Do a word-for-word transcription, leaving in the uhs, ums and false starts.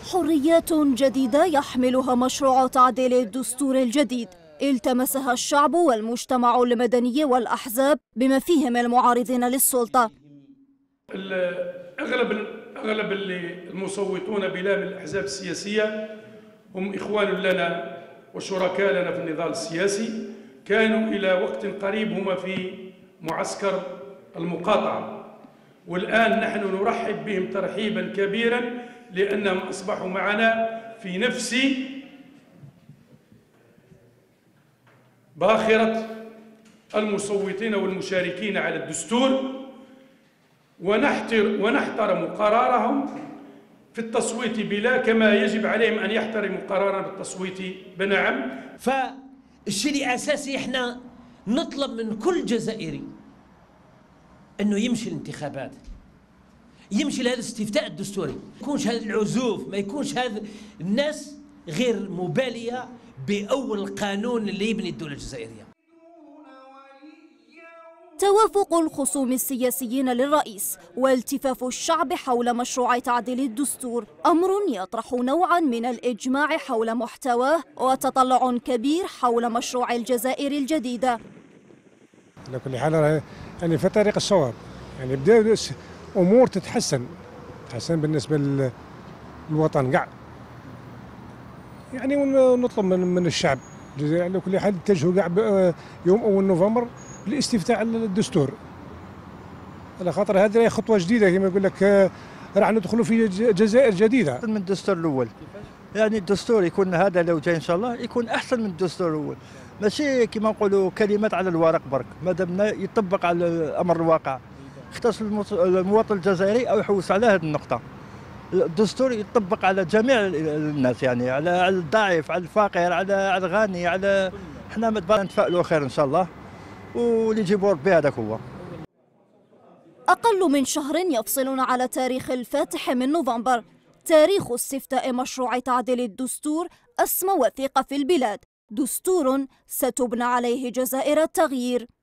حريات جديدة يحملها مشروع تعديل الدستور الجديد التمسها الشعب والمجتمع المدني والأحزاب بما فيهم المعارضين للسلطة. أغلب أغلب المصوتون بلا من الأحزاب السياسية هم إخوان لنا وشركاء لنا في النضال السياسي، كانوا إلى وقت قريب هم في معسكر المقاطعة، والآن نحن نرحب بهم ترحيبا كبيرا لأنهم أصبحوا معنا في نفس باخرة المصوتين والمشاركين على الدستور، ونحترم قرارهم في التصويت بلا كما يجب عليهم أن يحترموا قرارنا بالتصويت بنعم. فالشيء الأساسي إحنا نطلب من كل جزائري أنه يمشي الانتخابات، يمشي لهذا الاستفتاء الدستوري، ما يكونش هذا العزوف، ما يكونش هذا الناس غير مبالية بأول قانون اللي يبني الدولة الجزائرية. توافق الخصوم السياسيين للرئيس والتفاف الشعب حول مشروع تعديل الدستور أمر يطرح نوعا من الإجماع حول محتواه وتطلع كبير حول مشروع الجزائر الجديدة. على كل حال يعني في طريق الصواب، يعني بدا أمور تتحسن تتحسن بالنسبة للوطن كاع، يعني ونطلب من من الشعب الجزائري على كل حال يتجهوا كاع يوم أول نوفمبر للاستفتاء على الدستور، على خاطر هذه خطوة جديدة كما يقول لك راح ندخلوا في جزائر جديدة. من الدستور الأول، يعني الدستور يكون هذا لو جاي إن شاء الله يكون أحسن من الدستور الأول، ماشي كما نقولوا كلمات على الورق برك، مادام يطبق على الأمر الواقع، يختص المواطن الجزائري أو يحوس على هذه النقطة. الدستور يطبق على جميع الناس، يعني على الضعيف، على الفقير، على على الغني، على احنا نتفائلوا خير إن شاء الله، واللي يجيبوا ربي هذاك هو. أقل من شهر يفصلون على تاريخ الفاتح من نوفمبر، تاريخ استفتاء مشروع تعديل الدستور أسمى وثيقة في البلاد، دستور ستبنى عليه جزائر التغيير.